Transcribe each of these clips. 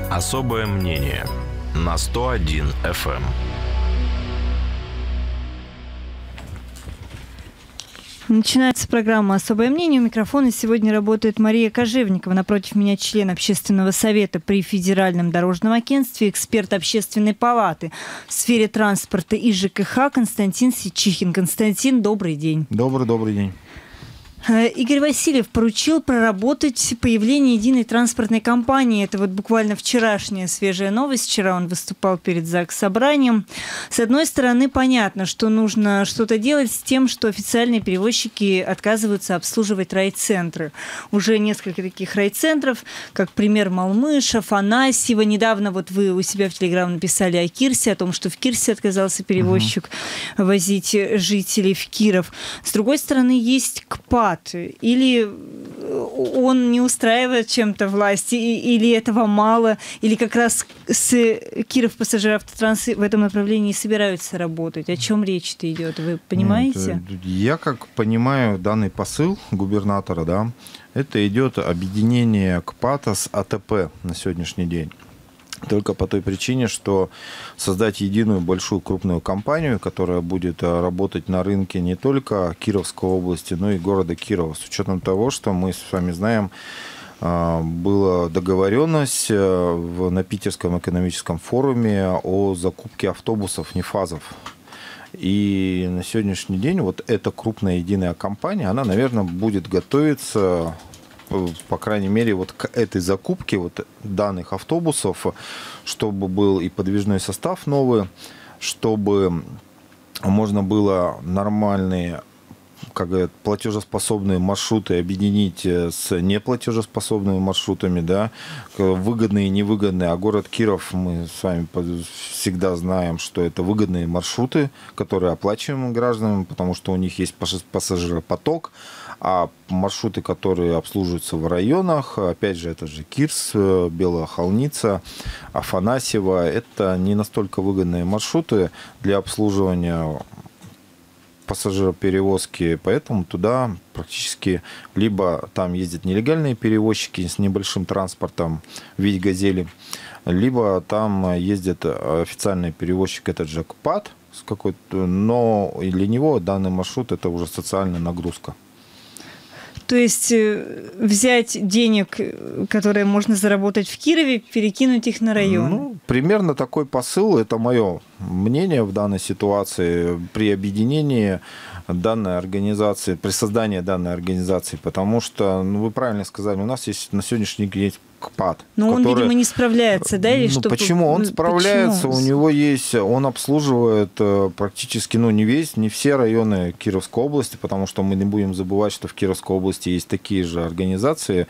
Особое мнение на 101 FM. Начинается программа «Особое мнение». У микрофона сегодня работает Мария Кожевникова. Напротив меня член Общественного совета при Федеральном дорожном агентстве, эксперт Общественной палаты в сфере транспорта и ЖКХ Константин Сичихин. Константин, добрый день. Добрый день. Игорь Васильев поручил проработать появление единой транспортной компании. Это вот буквально вчерашняя свежая новость. Вчера он выступал перед Заксобранием. С одной стороны, понятно, что нужно что-то делать с тем, что официальные перевозчики отказываются обслуживать райцентры. Уже несколько таких райцентров, как пример Малмыш, Афанасьева. Недавно вот вы у себя в Телеграм написали о Кирсе, о том, что в Кирсе отказался перевозчик возить жителей в Киров. С другой стороны, есть КПАТ. Или он не устраивает чем-то власти, или этого мало, или как раз с Киров Пассажиравтотранс в этом направлении собираются работать. О чем речь-то идет, вы понимаете? Я как понимаю данный посыл губернатора, да, это идет объединение КПАТа с АТП на сегодняшний день. Только по той причине, что создать единую большую крупную компанию, которая будет работать на рынке не только Кировской области, но и города Кирова. С учетом того, что мы с вами знаем, была договоренность на Питерском экономическом форуме о закупке автобусов НИФАЗов. И на сегодняшний день вот эта крупная единая компания, она, наверное, будет готовиться, по крайней мере, вот к этой закупке вот данных автобусов, чтобы был и подвижной состав новый, чтобы можно было нормальные, как говорят, платежеспособные маршруты объединить с неплатежеспособными маршрутами, да, выгодные и невыгодные. А город Киров, мы с вами всегда знаем, что это выгодные маршруты, которые оплачиваемы гражданам, потому что у них есть пассажиропоток. А маршруты, которые обслуживаются в районах, опять же, это же Кирс, Белая Холница, Афанасьева, это не настолько выгодные маршруты для обслуживания пассажироперевозки, поэтому туда практически либо там ездят нелегальные перевозчики с небольшим транспортом в виде «Газели», либо там ездит официальный перевозчик, это же КПАТ, но для него данный маршрут – это уже социальная нагрузка. То есть взять денег, которые можно заработать в Кирове, перекинуть их на район? Ну, примерно такой посыл, это мое мнение в данной ситуации при объединении данной организации, при создании данной организации, потому что, ну, вы правильно сказали, у нас есть на сегодняшний день есть КПАТ. Но он, видимо, не справляется, да? Или что? Почему? Он справляется, у него есть, он обслуживает практически, не все районы Кировской области, потому что мы не будем забывать, что в Кировской области есть такие же организации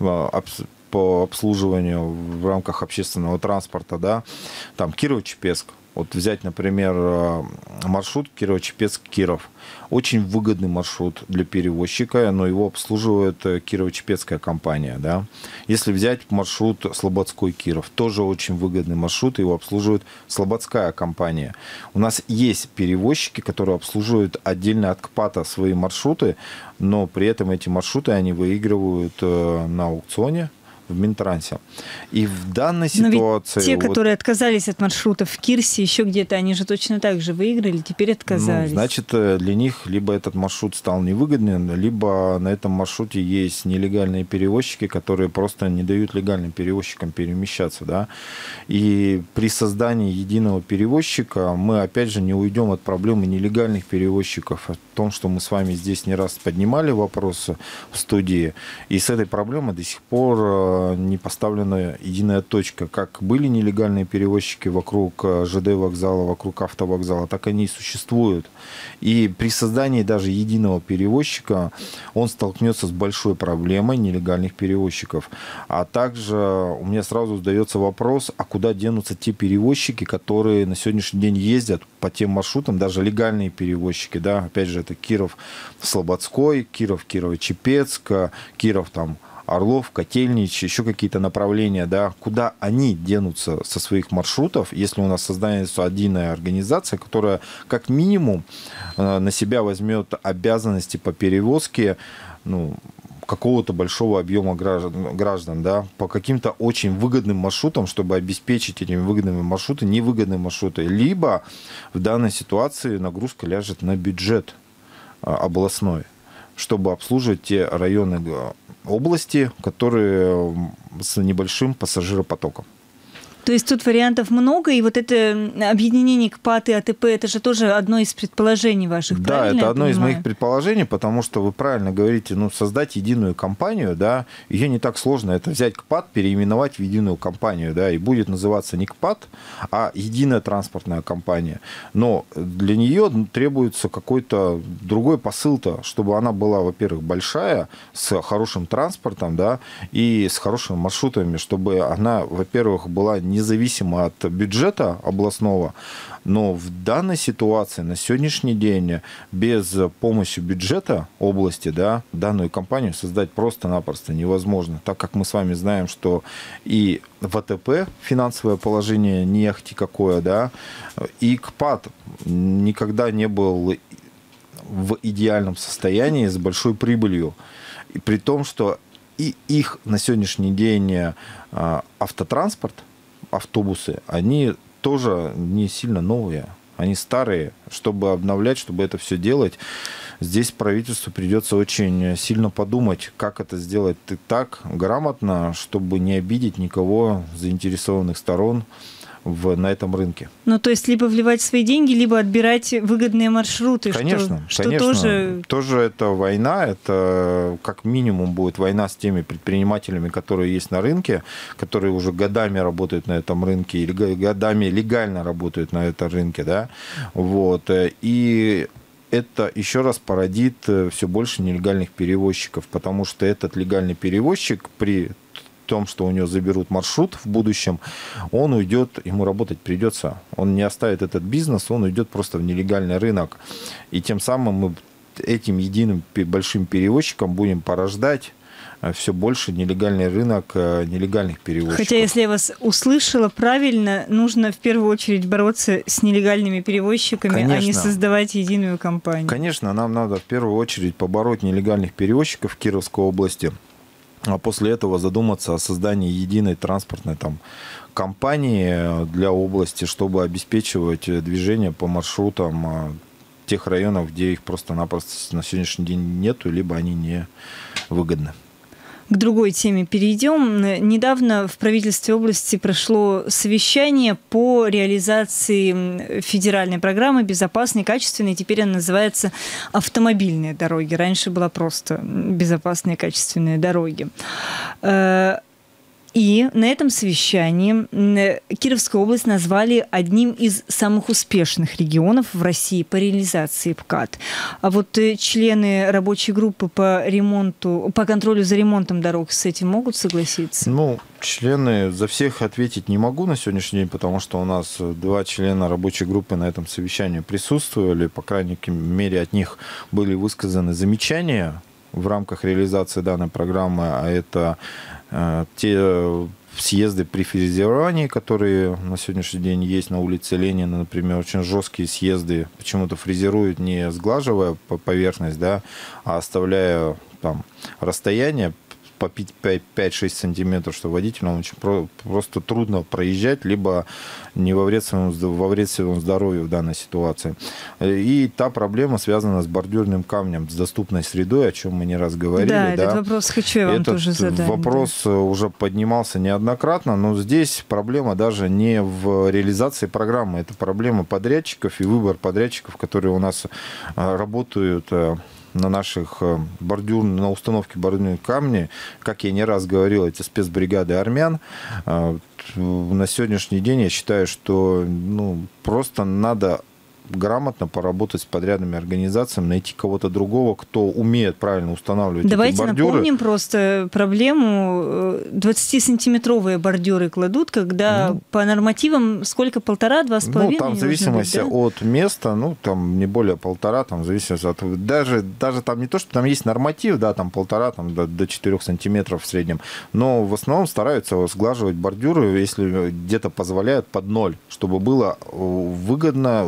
по обслуживанию в рамках общественного транспорта, да, там Кирово-Чепецк. Вот взять, например, маршрут Кирово-Чепецк-Киров. Очень выгодный маршрут для перевозчика, но его обслуживает Кирово-Чепецкая компания. Да? Если взять маршрут Слободской-Киров, тоже очень выгодный маршрут, его обслуживает Слободская компания. У нас есть перевозчики, которые обслуживают отдельно от КПАТа свои маршруты, но при этом эти маршруты они выигрывают на аукционе в Минтрансе. И в данной ситуации... Но ведь те, которые отказались от маршрутов в Кирсе, еще где-то, они же точно так же выиграли, теперь отказались. Значит, для них либо этот маршрут стал невыгодным, либо на этом маршруте есть нелегальные перевозчики, которые просто не дают легальным перевозчикам перемещаться. Да? И при создании единого перевозчика мы, опять же, не уйдем от проблемы нелегальных перевозчиков, о том, что мы с вами здесь не раз поднимали вопросы в студии. И с этой проблемой до сих пор не поставлена единая точка. Как были нелегальные перевозчики вокруг ЖД вокзала, вокруг автовокзала, так они и существуют. И при создании даже единого перевозчика он столкнется с большой проблемой нелегальных перевозчиков. А также у меня сразу задается вопрос, а куда денутся те перевозчики, которые на сегодняшний день ездят по тем маршрутам, даже легальные перевозчики, да, опять же, это Киров-Слободской, Киров-Кирово-Чепецк, Киров там Орлов, Котельнич, еще какие-то направления, да, куда они денутся со своих маршрутов, если у нас создается единая организация, которая как минимум на себя возьмет обязанности по перевозке, какого-то большого объема граждан, да, по каким-то очень выгодным маршрутам, чтобы обеспечить этими выгодными маршрутами невыгодные маршруты. Либо в данной ситуации нагрузка ляжет на бюджет областной, чтобы обслуживать те районы области, которые с небольшим пассажиропотоком. То есть тут вариантов много, и вот это объединение КПАТ и АТП, это же тоже одно из предположений ваших, да, правильно? это одно из моих предположений, потому что вы правильно говорите, создать единую компанию, да, ее не так сложно, это взять КПАТ, переименовать в единую компанию, да, и будет называться не КПАТ, а единая транспортная компания. Но для нее требуется какой-то другой посыл-то, чтобы она была, во-первых, большая, с хорошим транспортом, да, и с хорошими маршрутами, чтобы она, во-первых, была независимо от бюджета областного, но в данной ситуации на сегодняшний день без помощи бюджета области, да, данную компанию создать просто-напросто невозможно, так как мы с вами знаем, что и в АТП финансовое положение не ахти какое, да, и КПАТ никогда не был в идеальном состоянии с большой прибылью, и при том, что и их на сегодняшний день автотранспорт, автобусы, они тоже не сильно новые, они старые. Чтобы обновлять, чтобы это все делать, здесь правительству придется очень сильно подумать, как это сделать так грамотно, чтобы не обидеть никого заинтересованных сторон на этом рынке. Ну, то есть, либо вливать свои деньги, либо отбирать выгодные маршруты. Конечно, что конечно. Тоже это война, это как минимум будет война с теми предпринимателями, которые есть на рынке, которые уже годами работают на этом рынке или годами легально работают на этом рынке, да, вот, и это еще раз породит все больше нелегальных перевозчиков, потому что этот легальный перевозчик при том, что у него заберут маршрут в будущем, он уйдет, ему работать придется. Он не оставит этот бизнес, он уйдет просто в нелегальный рынок. И тем самым мы этим единым большим перевозчиком будем порождать все больше нелегальный рынок нелегальных перевозчиков. Хотя, если я вас услышала правильно, нужно в первую очередь бороться с нелегальными перевозчиками, конечно, а не создавать единую компанию. Конечно, нам надо в первую очередь побороть нелегальных перевозчиков в Кировской области, а после этого задуматься о создании единой транспортной компании для области, чтобы обеспечивать движение по маршрутам тех районов, где их просто-напросто на сегодняшний день нету, либо они не выгодны. К другой теме перейдем. Недавно в правительстве области прошло совещание по реализации федеральной программы «Безопасные, качественные». Теперь она называется «Автомобильные дороги». Раньше была просто «Безопасные, качественные дороги». И на этом совещании Кировскую область назвали одним из самых успешных регионов в России по реализации ПКАТ. А вот члены рабочей группы по контролю за ремонтом дорог с этим могут согласиться? Члены за всех ответить не могу на сегодняшний день, потому что у нас 2 члена рабочей группы на этом совещании присутствовали. По крайней мере, от них были высказаны замечания в рамках реализации данной программы, а это те съезды при фрезеровании, которые на сегодняшний день есть на улице Ленина, например, очень жесткие съезды, почему-то фрезеруют не сглаживая поверхность, да, а оставляя там расстояние по 5-6 сантиметров, что водителям очень просто трудно проезжать, либо не во вред своему здоровью в данной ситуации. И та проблема связана с бордюрным камнем, с доступной средой, о чем мы не раз говорили. Да, этот вопрос хочу я вам тоже задать. Вопрос уже поднимался неоднократно, но здесь проблема даже не в реализации программы, это проблема подрядчиков и выбор подрядчиков, которые у нас работают на наших на установке бордюрных камней. Как я не раз говорил, эти спецбригады армян. На сегодняшний день я считаю, что просто надо грамотно поработать с подрядными организациями, найти кого-то другого, кто умеет правильно устанавливать эти бордюры. Давайте напомним просто проблему. 20-сантиметровые бордюры кладут, когда по нормативам сколько? 1,5-2,5? Там в зависимости от места, там не более 1,5, там в зависимости от... Даже там не то, что там есть норматив, да, там 1,5 до 4 сантиметров в среднем, но в основном стараются сглаживать бордюры, если где-то позволяют, под 0, чтобы было выгодно, удобно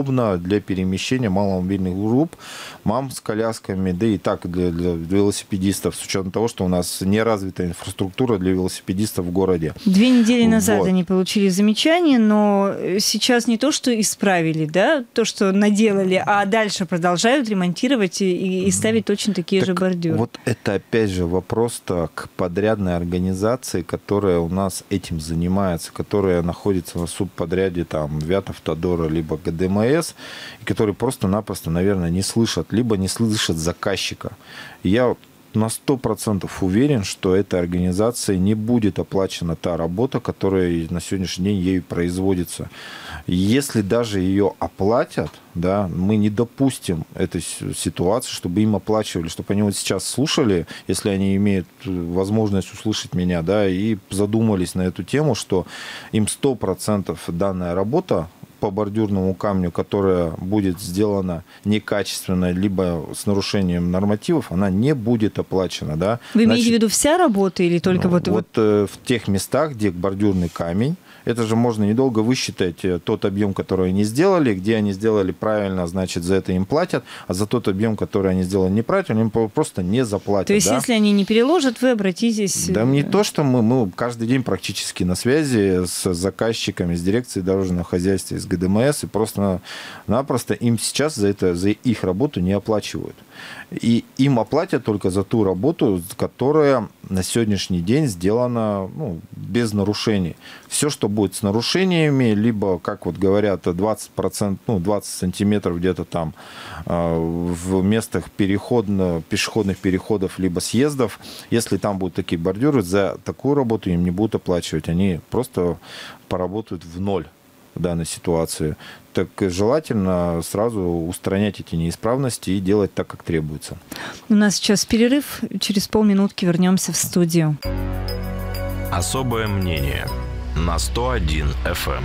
удобно для перемещения маломобильных групп, мам с колясками, да и так для велосипедистов, с учетом того, что у нас не развитая инфраструктура для велосипедистов в городе. 2 недели назад они получили замечание, но сейчас не то, что исправили, да, то, что наделали, а дальше продолжают ремонтировать и ставить точно такие же бордюры. Вот это опять же вопрос-то к подрядной организации, которая у нас этим занимается, которая находится на субподряде там Вятавтодора либо ГДМС, и которые просто-напросто, наверное, не слышат, либо не слышат заказчика. Я на 100% уверен, что этой организации не будет оплачена та работа, которая на сегодняшний день ею производится. Если даже ее оплатят, да, мы не допустим этой ситуации, чтобы им оплачивали, чтобы они вот сейчас слушали, если они имеют возможность услышать меня, да, и задумались на эту тему, что им 100% данная работа по бордюрному камню, которая будет сделана некачественно, либо с нарушением нормативов, она не будет оплачена. Да? Вы имеете в виду вся работа или только вот в тех местах, где бордюрный камень, это же можно недолго высчитать тот объем, который они сделали, где они сделали правильно, значит, за это им платят, а за тот объем, который они сделали неправильно, им просто не заплатят. То есть, да? если они не переложат, вы обратитесь... Да, не то, что мы каждый день практически на связи с заказчиками, с дирекцией дорожного хозяйства, с ГДМС, и просто-напросто им сейчас за их работу не оплачивают. И им оплатят только за ту работу, которая на сегодняшний день сделана без нарушений. Все, что будет с нарушениями, либо, как вот говорят, 20%, 20 сантиметров где-то там в местах пешеходных переходов, либо съездов, если там будут такие бордюры, за такую работу им не будут оплачивать. Они просто поработают в ноль в данной ситуации. Так желательно сразу устранять эти неисправности и делать так, как требуется. У нас сейчас перерыв. Через полминутки вернемся в студию. Особое мнение на 101 FM.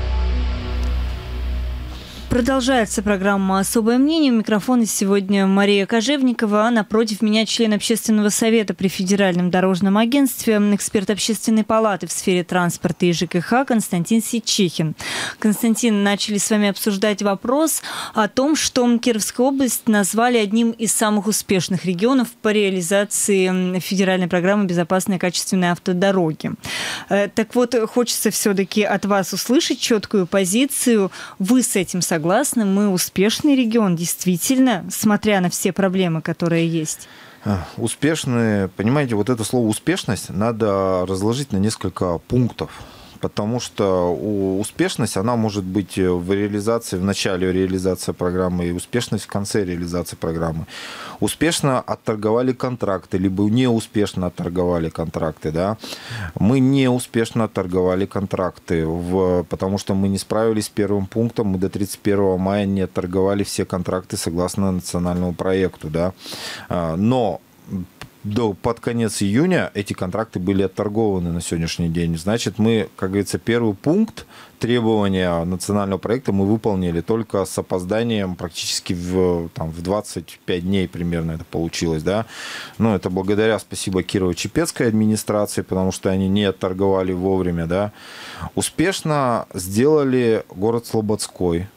Продолжается программа «Особое мнение». У микрофона сегодня Мария Кожевникова, а напротив меня член Общественного совета при Федеральном дорожном агентстве, эксперт Общественной палаты в сфере транспорта и ЖКХ Константин Сичихин. Константин, начали с вами обсуждать вопрос о том, что Кировскую область назвали одним из самых успешных регионов по реализации федеральной программы «Безопасные и качественные автодороги». Так вот, хочется все-таки от вас услышать четкую позицию. Вы с этим согласны? Мы успешный регион, действительно, смотря на все проблемы, которые есть. Успешные, понимаете, вот это слово «успешность» надо разложить на несколько пунктов. Потому что успешность, она может быть в реализации, в начале реализации программы, и успешность в конце реализации программы. Успешно отторговали контракты, либо неуспешно отторговали контракты. Да? Мы неуспешно отторговали контракты, потому что мы не справились с первым пунктом, мы до 31 мая не отторговали все контракты согласно национальному проекту. Да? Но под конец июня эти контракты были отторгованы на сегодняшний день. Значит, мы, как говорится, первый пункт требования национального проекта мы выполнили только с опозданием практически в 25 дней примерно это получилось. Да? Но это благодаря, спасибо, Кирово-Чепецкой администрации, потому что они не отторговали вовремя. Да? Успешно сделали город Слободской.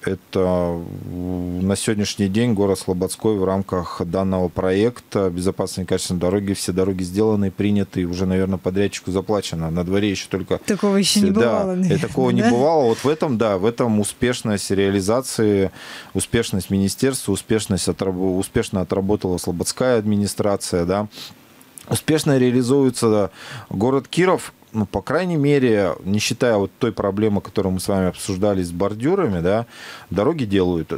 Это на сегодняшний день город Слободской в рамках данного проекта «Безопасные и качественные дороги». Все дороги сделаны, приняты, уже, наверное, подрядчику заплачено. На дворе еще только... Такого еще не бывало, наверное, такого не бывало. Вот в этом успешность реализации, успешность министерства, успешно отработала Слободская администрация. Да. Успешно реализуется город Киров. По крайней мере, не считая вот той проблемы, которую мы с вами обсуждали с бордюрами, да, дороги делают,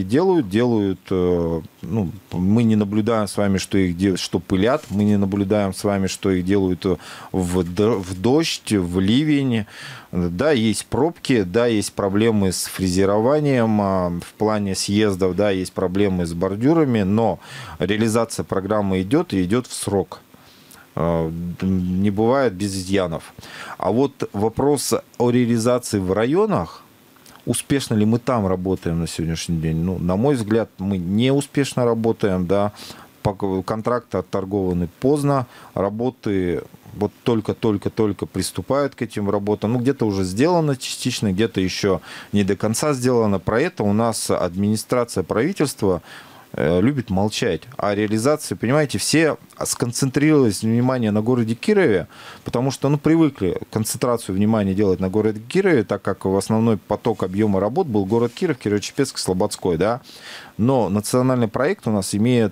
мы не наблюдаем с вами, что пылят, мы не наблюдаем с вами, что их делают в дождь, в ливень. Да, есть пробки, да, есть проблемы с фрезерованием в плане съездов, да, есть проблемы с бордюрами, но реализация программы идет и идет в срок. Не бывает без изъянов. А вот вопрос о реализации в районах, успешно ли мы там работаем на сегодняшний день, на мой взгляд, мы не успешно работаем, да, контракты отторгованы поздно, работы вот только-только приступают к этим работам. Ну, где-то уже сделано частично, где-то еще не до конца сделано. Про это у нас администрация правительства любит молчать. А реализации, понимаете, все сконцентрировались внимание на городе Кирове, потому что, ну, привыкли концентрацию внимания делать на городе Кирове, так как в основной поток объема работ был город Киров, Кирово-Чепецк, Слободской, да. Но национальный проект у нас имеет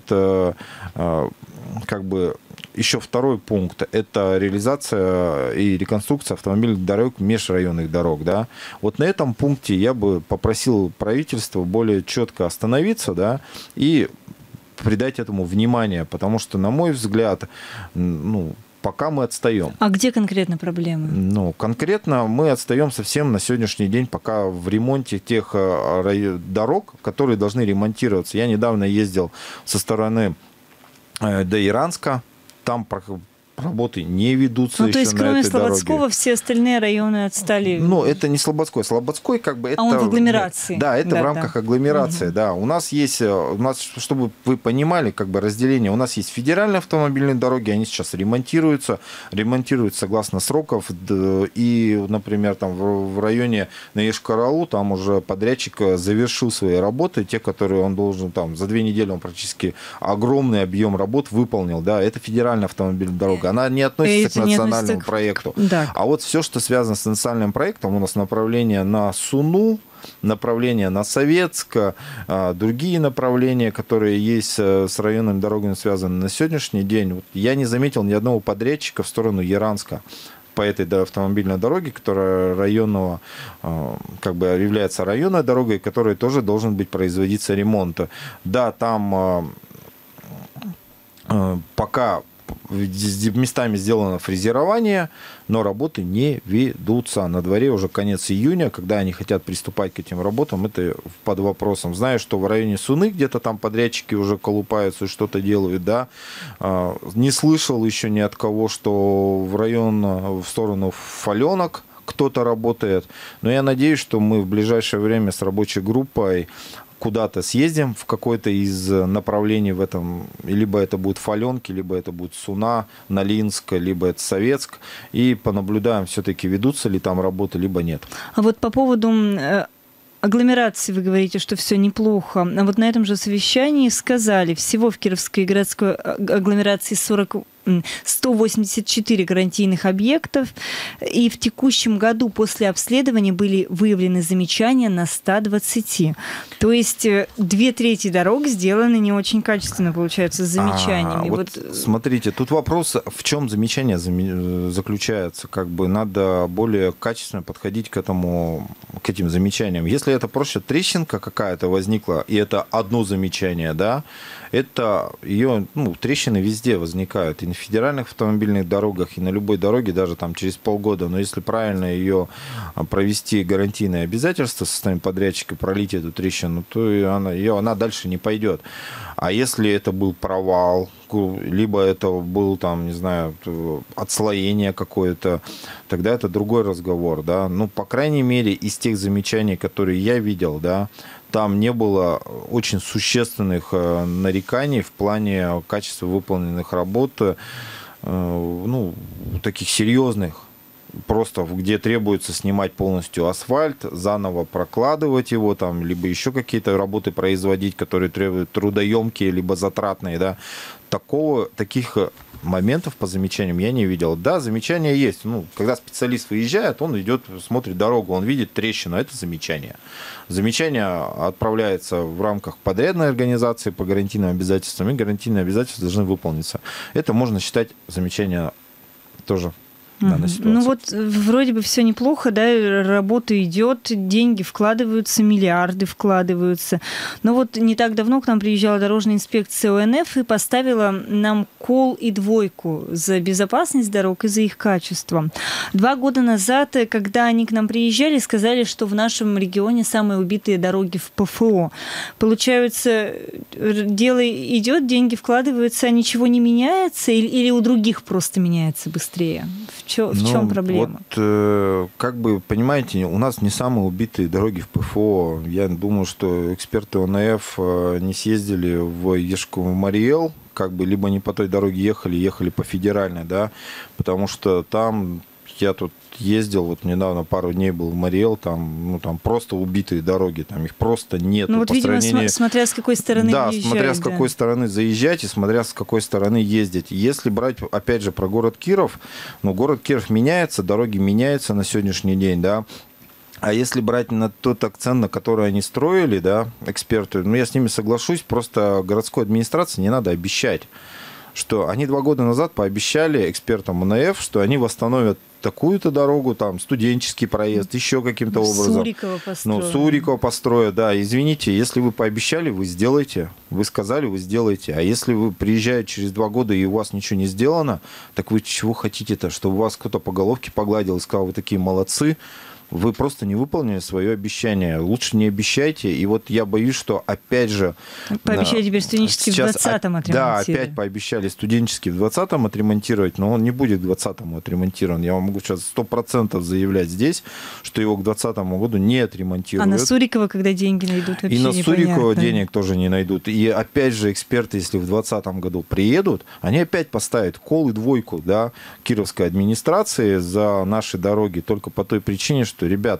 как бы еще второй пункт – это реализация и реконструкция автомобильных дорог, межрайонных дорог. Да? Вот на этом пункте я бы попросил правительство более четко остановиться, да, и придать этому внимание, потому что, на мой взгляд, ну, пока мы отстаем. А где конкретно проблемы? Ну, конкретно мы отстаем совсем на сегодняшний день пока в ремонте тех дорог, которые должны ремонтироваться. Я недавно ездил со стороны до Иранска, там работы не ведутся еще на этой дороге. Ну, то есть, кроме Слободского, все остальные районы отстали? Ну, это не Слободской. Слободской, как бы, это... А он в агломерации. Да, это в рамках агломерации, да. У нас есть, чтобы вы понимали, как бы, разделение, у нас есть федеральные автомобильные дороги, они сейчас ремонтируются согласно сроков, и, например, там в районе Наиш-Караулу, там уже подрядчик завершил свои работы, те, которые он должен, там, за 2 недели он практически огромный объем работ выполнил, да, это федеральная автомобильная дорога. Она не относится к национальному проекту. Да. А вот все, что связано с национальным проектом, у нас направление на Суну, направление на Советск, другие направления, которые есть с районными дорогами связаны на сегодняшний день. Вот я не заметил ни одного подрядчика в сторону Яранска по этой автомобильной дороге, которая районного, как бы является районной дорогой, которой тоже должен быть производиться ремонт. Да, там пока местами сделано фрезерование, но работы не ведутся. На дворе уже конец июня, когда они хотят приступать к этим работам, это под вопросом. Знаю, что в районе Суны где-то там подрядчики уже колупаются и что-то делают, да. Не слышал еще ни от кого, что в сторону Фаленок кто-то работает. Но я надеюсь, что мы в ближайшее время с рабочей группой куда-то съездим в какое-то из направлений в этом, либо это будет Фаленки, либо это будет Суна, Налинск, либо это Советск, и понаблюдаем, все-таки ведутся ли там работы, либо нет. А вот по поводу агломерации вы говорите, что все неплохо. А вот на этом же совещании сказали, всего в Кировской городской агломерации 184 гарантийных объектов, и в текущем году после обследования были выявлены замечания на 120. То есть 2/3 дорог сделаны не очень качественно, получается, с замечаниями. Вот смотрите, тут вопрос, в чем замечание заключается. Как бы надо более качественно подходить к этим замечаниям. Если это просто трещинка какая-то возникла, и это одно замечание, да, это трещины везде возникают. И на федеральных автомобильных дорогах, и на любой дороге, даже там через полгода. Но если правильно ее провести гарантийные обязательства со стороны подрядчика, пролить эту трещину, то она дальше не пойдет. А если это был провал, либо это был, там, не знаю, отслоение какое-то, тогда это другой разговор, да. Ну, по крайней мере, из тех замечаний, которые я видел, да, там не было очень существенных нареканий в плане качества выполненных работ, таких серьезных, просто где требуется снимать полностью асфальт, заново прокладывать его, там, либо еще какие-то работы производить, которые требуют трудоемкие, либо затратные, да. Таких моментов по замечаниям я не видел. Да, замечания есть. Когда специалист выезжает, он идет, смотрит дорогу, он видит трещину, это замечание. Замечание отправляется в рамках подрядной организации по гарантийным обязательствам, и гарантийные обязательства должны выполниться. Это можно считать замечание тоже. Ну вот вроде бы все неплохо, да, работа идет, деньги вкладываются, миллиарды вкладываются. Но вот не так давно к нам приезжала дорожная инспекция ОНФ и поставила нам кол и двойку за безопасность дорог и за их качество. 2 года назад, когда они к нам приезжали, сказали, что в нашем регионе самые убитые дороги в ПФО. Получается, дело идет, деньги вкладываются, а ничего не меняется, или у других просто меняется быстрее? В В чем проблема? Вот, как бы, понимаете, у нас не самые убитые дороги в ПФО. Я думаю, что эксперты ОНФ не съездили в Ешку-Мариэл, как бы, либо не по той дороге ехали по федеральной, да, потому что там, я тут ездил, вот недавно пару дней был в Мариэл, там просто убитые дороги, там их просто нет. Ну вот, видимо, смотря с какой стороны въезжать. Да, смотря с какой стороны заезжать и смотря с какой стороны ездить. Если брать, опять же, про город Киров, город Киров меняется, дороги меняются на сегодняшний день, да. А если брать на тот акцент, на который они строили, да, эксперты, я с ними соглашусь, просто городской администрации не надо обещать, что они 2 года назад пообещали экспертам ОНФ, что они восстановят такую-то дорогу, там, студенческий проезд, еще каким-то образом. Сурикова построят. Сурикова построят, да. Извините, если вы пообещали, вы сделаете. Вы сказали, вы сделаете. А если вы приезжаете через 2 года, и у вас ничего не сделано, так вы чего хотите-то? Чтобы вас кто-то по головке погладил и сказал, вы такие молодцы. Вы просто не выполнили свое обещание. Лучше не обещайте. И вот я боюсь, что опять же... Пообещали теперь студенческий в 2020-м отремонтировать. Да, опять пообещали студенческий в 2020-м отремонтировать, но он не будет к 2020-му отремонтирован. Я вам могу сейчас 100% заявлять здесь, что его к 2020 году не отремонтируют. А на Сурикова, когда деньги найдут, вообще и на Сурикова непонятно. денег тоже не найдут. И опять же эксперты, если в 2020 году приедут, они опять поставят кол и двойку, да, кировской администрации за наши дороги только по той причине, что, ребят,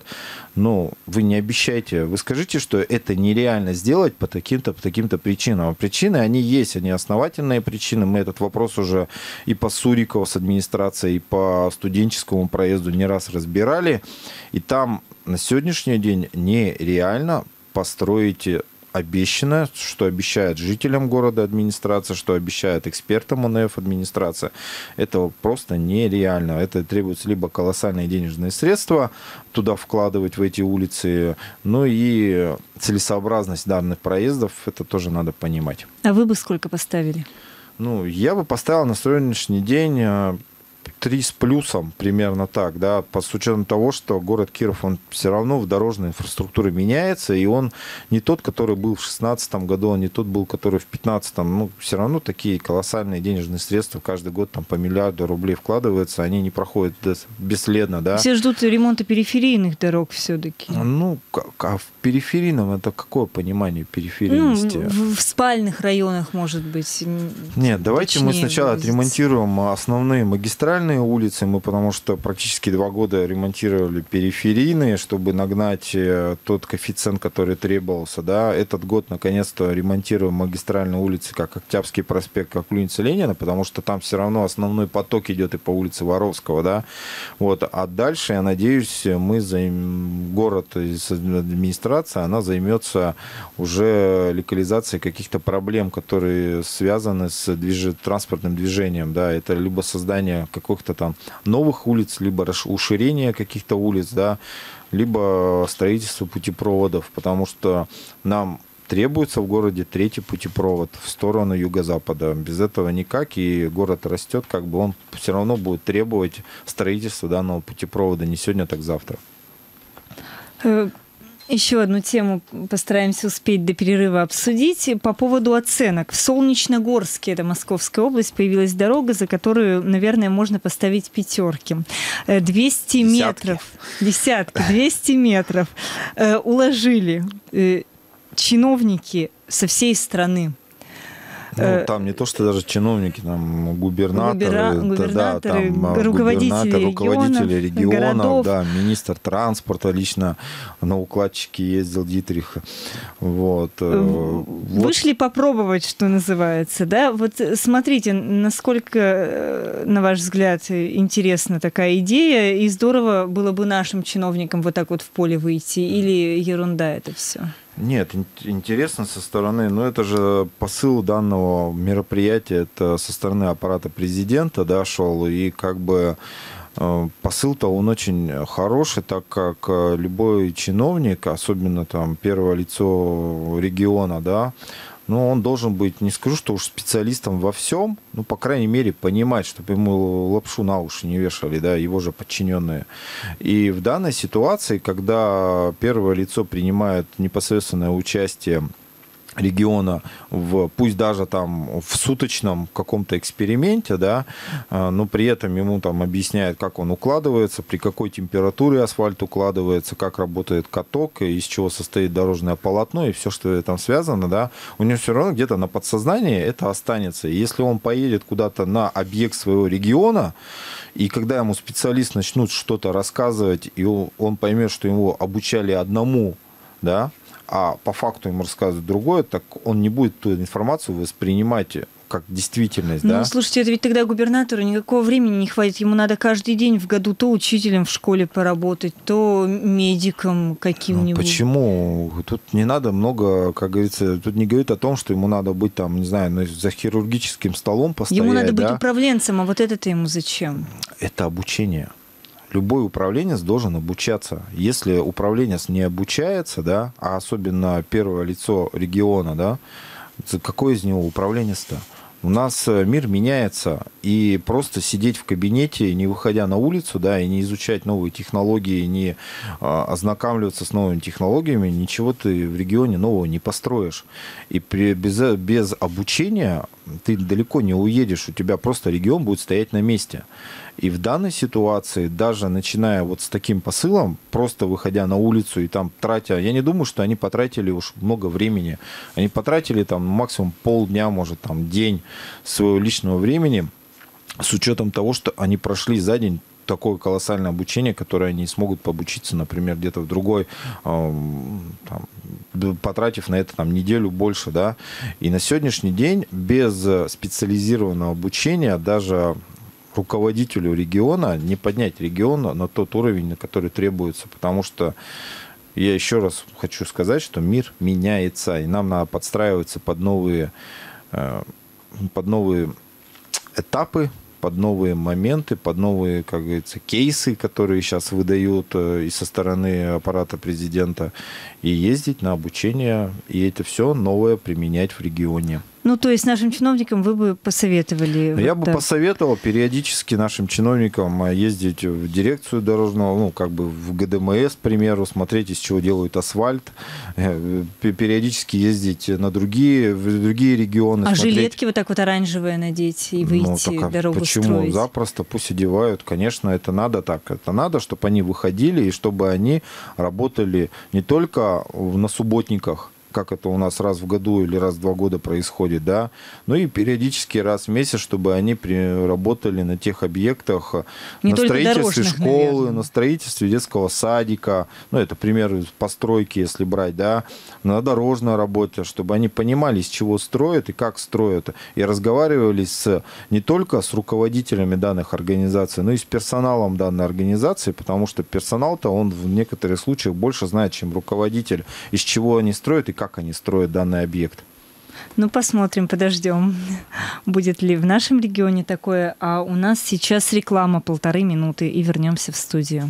вы не обещайте, вы скажите, что это нереально сделать по таким-то причинам. А причины, они есть, они основательные причины. Мы этот вопрос уже и по Сурикову с администрацией, и по студенческому проезду не раз разбирали. И там на сегодняшний день нереально построить обещанное, что обещает жителям города администрация, что обещает экспертам ОНФ администрация. Это просто нереально. Это требуется либо колоссальные денежные средства туда вкладывать, в эти улицы, и целесообразность данных проездов, это тоже надо понимать. А вы бы сколько поставили? Я бы поставил на сегодняшний день 3 с плюсом, примерно так, да, с учетом того, что город Киров, он все равно в дорожной инфраструктуре меняется, и он не тот, который был в 2016 году, он не тот был, который в 2015. Все равно такие колоссальные денежные средства каждый год там по миллиарду рублей вкладываются, они не проходят бесследно, да. Все ждут ремонта периферийных дорог все-таки. А в периферийном это какое понимание периферийности? В спальных районах, может быть. Нет, давайте мы сначала отремонтируем основные магистральные улицы, потому что практически 2 года ремонтировали периферийные, чтобы нагнать тот коэффициент, который требовался, да. Этот год наконец-то ремонтируем магистральные улицы, как Октябрьский проспект, как улица Ленина, потому что там все равно основной поток идет и по улице Воровского, да. А дальше, я надеюсь, город из администрации, она займется уже локализацией каких-то проблем, которые связаны с транспортным движением, да. Это либо создание каких-то там новых улиц, либо уширение каких-то улиц, да, либо строительство путепроводов, потому что нам требуется в городе 3-й путепровод в сторону юго-запада. Без этого никак, и город растет, он все равно будет требовать строительства данного путепровода не сегодня, так завтра. Еще одну тему постараемся успеть до перерыва обсудить. По поводу оценок. В Солнечногорске, это Московская область, появилась дорога, за которую, наверное, можно поставить 5. 200 метров. Десятки. 200 метров уложили чиновники со всей страны. Там не то, что даже чиновники, там губернаторы, руководители регионов, да, министр транспорта лично на укладчике ездил, Дитрих. Вышли попробовать, что называется, да? Смотрите, насколько, на ваш взгляд, интересна такая идея, и здорово было бы нашим чиновникам вот так в поле выйти, или ерунда это все? Нет, интересно со стороны, это же посыл данного мероприятия, это со стороны аппарата президента, да, шел, и посыл-то он очень хороший, так как любой чиновник, особенно там первое лицо региона, да, он должен быть, не скажу, что уж специалистом во всем, по крайней мере, понимать, чтобы ему лапшу на уши не вешали, да, его же подчиненные. И в данной ситуации, когда первое лицо принимает непосредственное участие региона, пусть даже там в суточном каком-то эксперименте, да, но при этом ему там объясняют, как он укладывается, при какой температуре асфальт укладывается, как работает каток, из чего состоит дорожное полотно и все, что там связано, да, у него все равно где-то на подсознании это останется. И если он поедет куда-то на объект своего региона, и когда ему специалист начнут что-то рассказывать, и он поймет, что его обучали одному, да, а по факту ему рассказывают другое, так он не будет ту информацию воспринимать как действительность. Ну, слушайте, это ведь тогда губернатору никакого времени не хватит. Ему надо каждый день в году то учителем в школе поработать, то медиком каким-нибудь. Почему? Тут не надо много, как говорится, тут не говорит о том, что ему надо быть там, не знаю, за хирургическим столом постоять. Ему надо быть управленцем, а вот это-то ему зачем? Это обучение. Любой управленец должен обучаться. Если управленец не обучается, да, а особенно первое лицо региона, да, какой из него управленец-то? У нас мир меняется, и просто сидеть в кабинете, не выходя на улицу, да, и не изучать новые технологии, не ознакомливаться с новыми технологиями, ничего ты в регионе нового не построишь. И без обучения ты далеко не уедешь, у тебя просто регион будет стоять на месте. И в данной ситуации, даже начиная вот с таким посылом, просто выходя на улицу и там тратя, я не думаю, что они потратили уж много времени. Они потратили там максимум полдня, может там день своего личного времени, с учетом того, что они прошли за день такое колоссальное обучение, которое они смогут пообучиться, например, где-то в другой, там, потратив на это там неделю больше, да. И на сегодняшний день без специализированного обучения даже руководителю региона не поднять регион на тот уровень, на который требуется, потому что я еще раз хочу сказать, что мир меняется, и нам надо подстраиваться под новые этапы, под новые моменты, под новые, как говорится, кейсы, которые сейчас выдают и со стороны аппарата президента, и ездить на обучение, и это все новое применять в регионе. Ну, то есть нашим чиновникам вы бы посоветовали? Я бы посоветовал периодически нашим чиновникам ездить в дирекцию дорожного, ну, как бы в ГДМС, к примеру, смотреть, из чего делают асфальт, периодически ездить в другие регионы. А смотреть. Жилетки вот так вот оранжевые надеть и выйти дорогу почему? Строить? Запросто, пусть одевают. Конечно, это надо так. Это надо, чтобы они выходили и чтобы они работали не только на субботниках, как это у нас раз в году или раз в 2 года происходит, да, но и периодически раз в месяц, чтобы они работали на тех объектах, не на строительстве школы, наверное. на строительстве детского садика, ну, это пример постройки, если брать, да, на дорожной работе, чтобы они понимали, из чего строят и как строят, и разговаривали не только с руководителями данных организаций, но и с персоналом данной организации, потому что персонал-то, он в некоторых случаях больше знает, чем руководитель, из чего они строят и как они строят данный объект. Ну, посмотрим, подождем, будет ли в нашем регионе такое. А у нас сейчас реклама 1,5 минуты, и вернемся в студию.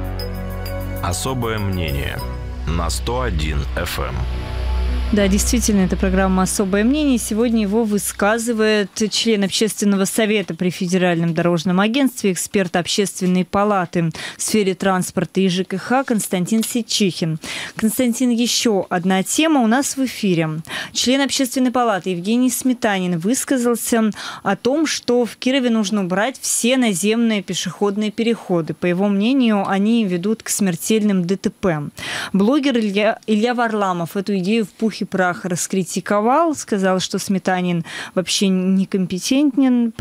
Особое мнение на 101 FM. Да, действительно, это программа «Особое мнение». Сегодня его высказывает член Общественного совета при Федеральном дорожном агентстве, эксперт Общественной палаты в сфере транспорта и ЖКХ Константин Сичихин. Константин, еще одна тема у нас в эфире. Член Общественной палаты Евгений Сметанин высказался о том, что в Кирове нужно убрать все наземные пешеходные переходы. По его мнению, они ведут к смертельным ДТП. Блогер Илья Варламов эту идею в пух и прах раскритиковал, сказал, что Сметанин вообще некомпетентен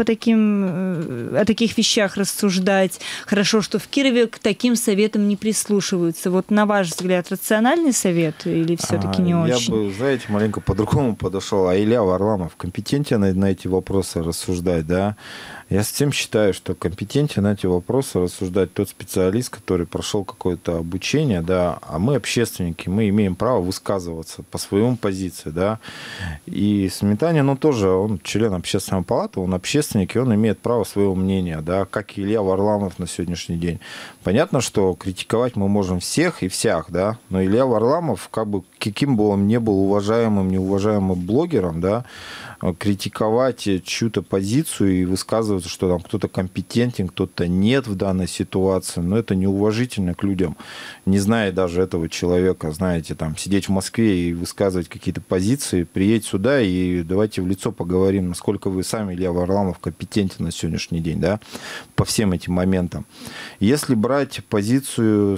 о таких вещах рассуждать. Хорошо, что в Кирове к таким советам не прислушиваются. Вот на ваш взгляд, рациональный совет или все-таки не очень? Я бы, знаете, маленько по-другому подошел. А Илья Варламов компетентен на эти вопросы рассуждать, да? Я совсем считаю, что компетентен на эти вопросы рассуждать тот специалист, который прошел какое-то обучение, да, а мы общественники, мы имеем право высказываться по своему позиции, да. И Сметанин, ну, тоже, он член Общественной палаты, он общественник, и он имеет право своего мнения, да, как и Илья Варламов на сегодняшний день. Понятно, что критиковать мы можем всех и всях, да, но Илья Варламов, как бы, каким бы он ни был уважаемым, неуважаемым блогером, да, критиковать чью-то позицию и высказываться, что там кто-то компетентен, кто-то нет в данной ситуации, но это неуважительно к людям. Не зная даже этого человека, знаете, там, сидеть в Москве и высказывать высказывать какие-то позиции, приедь сюда и давайте в лицо поговорим, насколько вы сами, Илья Варламов, компетентен на сегодняшний день, да, по всем этим моментам. Если брать позицию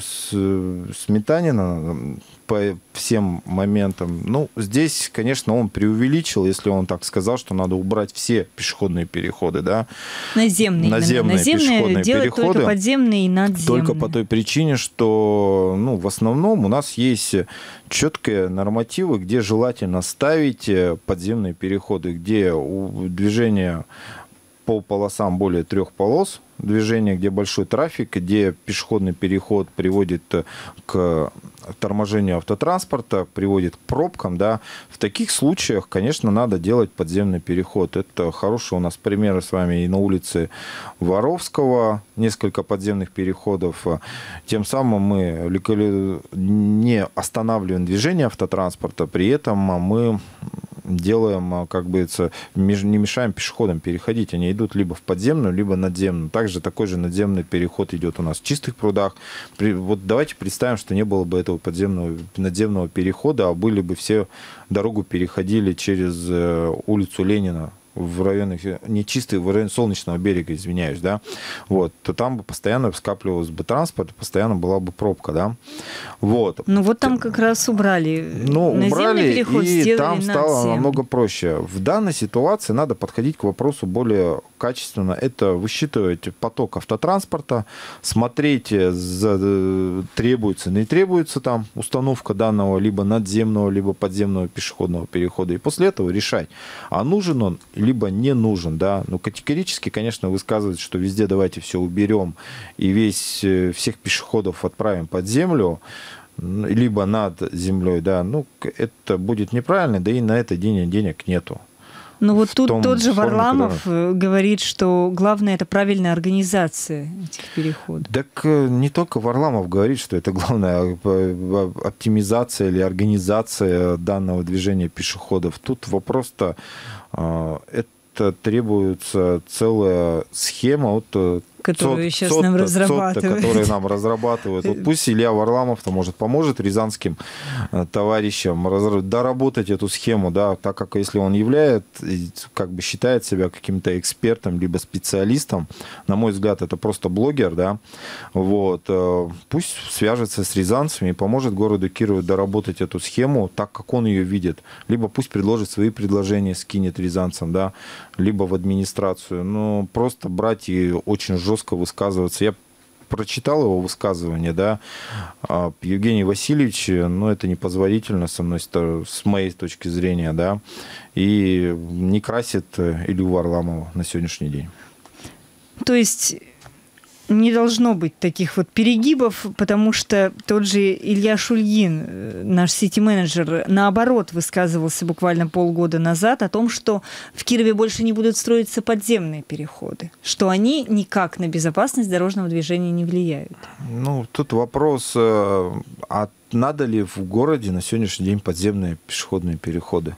Сметанина по всем моментам, ну, здесь, конечно, он преувеличил, если он так сказал, что надо убрать все пешеходные переходы, да. Наземные пешеходные делать переходы. только подземные и надземные. Только по той причине, что, ну, в основном у нас есть четкие нормативы, где желательно ставить подземные переходы, где у движения по полосам более 3 полос, движение, где большой трафик, где пешеходный переход приводит к торможению автотранспорта, приводит к пробкам, да, в таких случаях, конечно, надо делать подземный переход. Это хорошие у нас примеры с вами и на улице Воровского, несколько подземных переходов. Тем самым мы не останавливаем движение автотранспорта, при этом мы делаем, как бы, не мешаем пешеходам переходить. Они идут либо в подземную, либо надземную. Также такой же надземный переход идет у нас в Чистых прудах. Вот давайте представим, что не было бы этого надземного перехода, а были бы все дорогу переходили через улицу Ленина в районах, не Чистый, в районе Солнечного берега, извиняюсь, да, вот, то там бы постоянно скапливалось бы транспорт, постоянно была бы пробка, да, вот. Ну вот там как раз убрали. Ну, убрали, переход, и там стало надзем. намного проще. В данной ситуации надо подходить к вопросу более качественно. Это высчитывать поток автотранспорта, смотреть, требуется, не требуется там установка данного либо надземного, либо подземного пешеходного перехода, и после этого решать, а нужен он либо не нужен, да. Ну, категорически, конечно, высказывать, что везде давайте все уберем и всех пешеходов отправим под землю, либо над землей, да, ну, это будет неправильно, да и на это денег нету. Ну вот тут тот же Варламов говорит, что главное — это правильная организация этих переходов. Так не только Варламов говорит, что это главная оптимизация или организация данного движения пешеходов. Тут вопрос-то, это требуется целая схема от которую сейчас нам разрабатывают. Которые нам разрабатывают. Вот пусть Илья Варламов-то, может, поможет рязанским товарищам доработать эту схему, да, так как если он как бы считает себя каким-то экспертом либо специалистом, на мой взгляд, это просто блогер, да, вот, пусть свяжется с рязанцами и поможет городу Кирову доработать эту схему так, как он ее видит. Либо пусть предложит свои предложения, скинет рязанцам, да, либо в администрацию. Но просто брать и очень жестко высказываться. Я прочитал его высказывание, да, Евгений Васильевич, ну, это непозволительно с моей точки зрения, да, и не красит Илью Варламова на сегодняшний день. То есть не должно быть таких вот перегибов, потому что тот же Илья Шульгин, наш сити-менеджер, наоборот высказывался буквально полгода назад о том, что в Кирове больше не будут строиться подземные переходы, что они никак на безопасность дорожного движения не влияют. Ну, тут вопрос, а надо ли в городе на сегодняшний день подземные пешеходные переходы?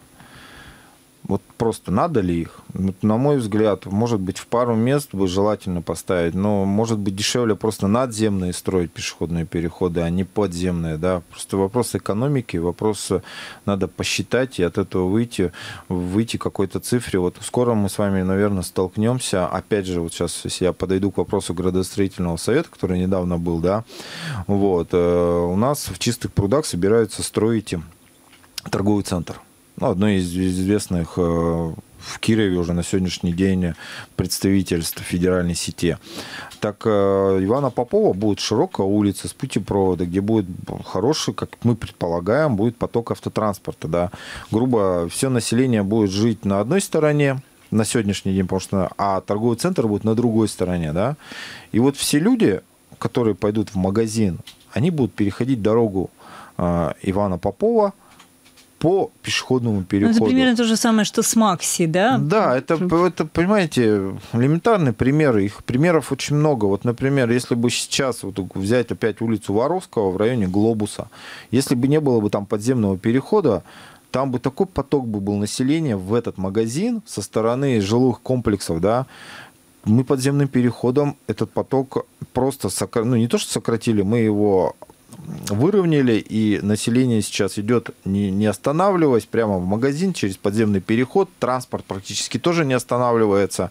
Вот просто надо ли их? На мой взгляд, может быть, в пару мест бы желательно поставить, но может быть дешевле просто надземные строить пешеходные переходы, а не подземные, да. Просто вопрос экономики, вопрос надо посчитать и от этого выйти к какой-то цифре. Вот скоро мы с вами, наверное, столкнемся. Опять же, вот сейчас, если я подойду к вопросу градостроительного совета, который недавно был, да, вот, у нас в Чистых прудах собираются строить торговый центр. Ну, одно из известных в Кирове уже на сегодняшний день представительств федеральной сети. Так, Ивана Попова будет широкая улица с путепровода, где будет хороший, как мы предполагаем, будет поток автотранспорта. Да. Грубо, все население будет жить на одной стороне на сегодняшний день, а торговый центр будет на другой стороне. Да. И вот все люди, которые пойдут в магазин, они будут переходить дорогу Ивана Попова по пешеходному переходу. Ну, это примерно то же самое, что с Макси, да? Да, это, понимаете, элементарные примеры. Их примеров очень много. Вот, например, если бы сейчас вот взять опять улицу Воровского в районе Глобуса, если бы не было бы там подземного перехода, там бы такой поток бы был населения в этот магазин со стороны жилых комплексов, да. Мы подземным переходом этот поток просто, ну, не то что сократили, мы его выровняли, и население сейчас идет, не останавливаясь, прямо в магазин через подземный переход. Транспорт практически тоже не останавливается.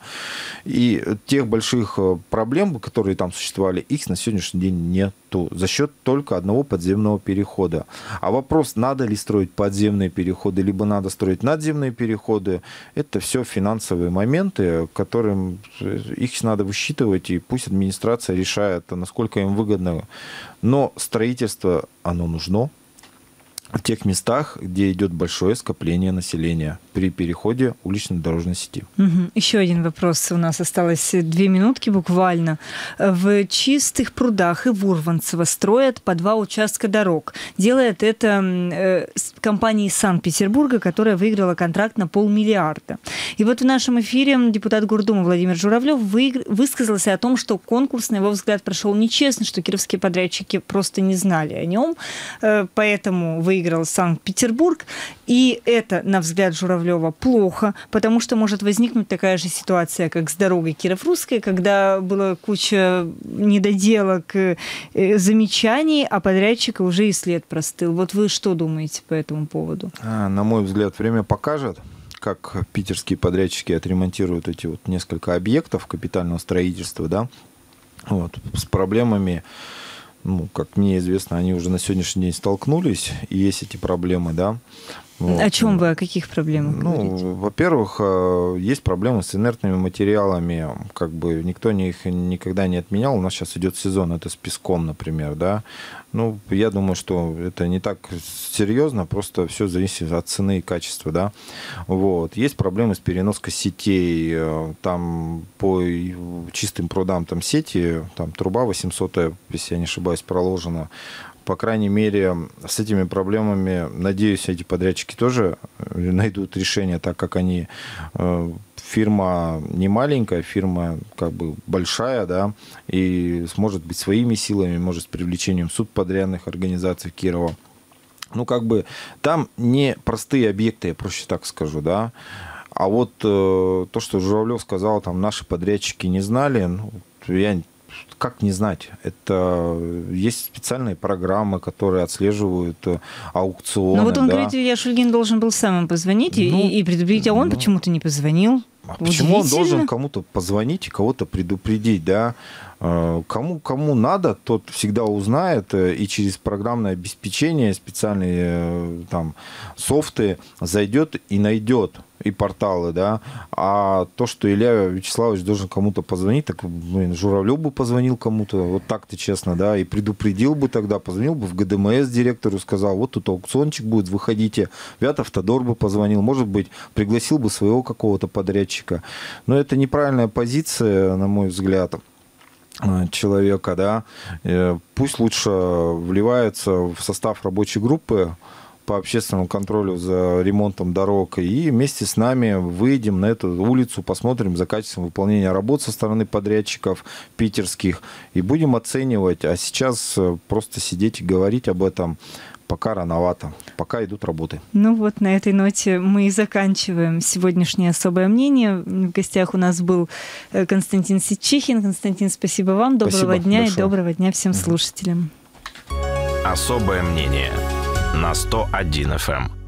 И тех больших проблем, которые там существовали, их на сегодняшний день нету. За счет только одного подземного перехода. А вопрос, надо ли строить подземные переходы, либо надо строить надземные переходы, это все финансовые моменты, которым их надо высчитывать, и пусть администрация решает, насколько им выгодно. Но строительство, оно нужно в тех местах, где идет большое скопление населения при переходе уличной дорожной сети. Еще один вопрос. У нас осталось 2 минутки буквально. В Чистых прудах и в Урванцево строят по 2 участка дорог. Делает это компания из Санкт-Петербурга, которая выиграла контракт на 500 миллиона. И вот в нашем эфире депутат Гордумы Владимир Журавлев высказался о том, что конкурс, на его взгляд, прошел нечестно, что кировские подрядчики просто не знали о нем, поэтому выиграл Санкт-Петербург. И это, на взгляд Журавлева, плохо, потому что может возникнуть такая же ситуация, как с дорогой Киров-Русской, когда была куча недоделок, замечаний, а подрядчика уже и след простыл. Вот вы что думаете по этому поводу? На мой взгляд, время покажет, как питерские подрядчики отремонтируют эти вот несколько объектов капитального строительства, да, вот, с проблемами. Как мне известно, они уже на сегодняшний день столкнулись, и есть эти проблемы, да. Вот. О чем вы, о каких проблемах говорите? Во-первых, есть проблемы с инертными материалами, как бы никто их никогда не отменял. У нас сейчас идет сезон, это с песком, например, да. Я думаю, что это не так серьезно, просто все зависит от цены и качества, да. Вот. Есть проблемы с переноской сетей, там по Чистым прудам там сети, там труба 800, если я не ошибаюсь, проложена. По крайней мере, с этими проблемами, надеюсь, эти подрядчики тоже найдут решение, так как они фирма не маленькая, фирма как бы большая, да, и сможет быть своими силами, может, с привлечением субподрядных организаций Кирова. Там не простые объекты, я проще так скажу, да. А вот то, что Журавлев сказал, там наши подрядчики не знали, как не знать? Это есть специальные программы, которые отслеживают аукционы. Но вот он говорит, Илья Шульгин должен был сам им позвонить и предупредить, а он почему-то не позвонил. Почему он должен кому-то позвонить и кого-то предупредить, да? Кому надо, тот всегда узнает, и через программное обеспечение, специальные там софты зайдет и найдет, и порталы, да. А то, что Илья Вячеславович должен кому-то позвонить, так, Журавлев бы позвонил кому-то, вот так-то честно, да, и предупредил бы тогда, позвонил бы в ГДМС директору, сказал, вот тут аукциончик будет, выходите. Вятавтодор бы позвонил, может быть, пригласил бы своего какого-то подрядчика. Но это неправильная позиция, на мой взгляд, человека, да. Пусть лучше вливается в состав рабочей группы по общественному контролю за ремонтом дорог, и вместе с нами выйдем на эту улицу, посмотрим за качеством выполнения работ со стороны подрядчиков питерских и будем оценивать. А сейчас просто сидеть и говорить об этом пока рановато, пока идут работы. Вот на этой ноте мы и заканчиваем сегодняшнее особое мнение. В гостях у нас был Константин Сичихин. Константин, спасибо вам, доброго дня большое. И доброго дня всем слушателям. Особое мнение на 101 FM.